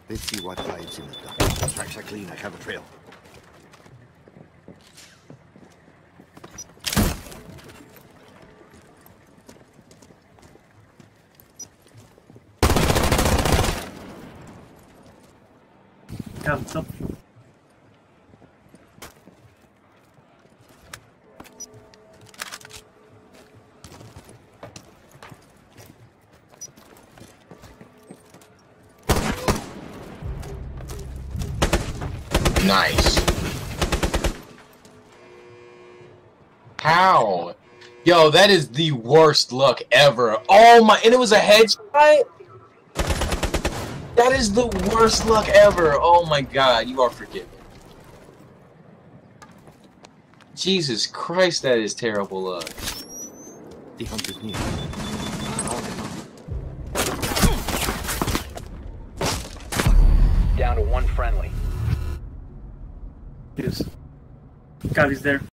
Let's see what hides in the dark. Tracks are clean. I have a trail. Come, stop. Nice. How? Yo, that is the worst luck ever. Oh my, and it was a headshot? That is the worst luck ever. Oh my god, you are forgiven. Jesus Christ, that is terrible luck. The hunt is near. Down to one friendly. Yes. God, he's there.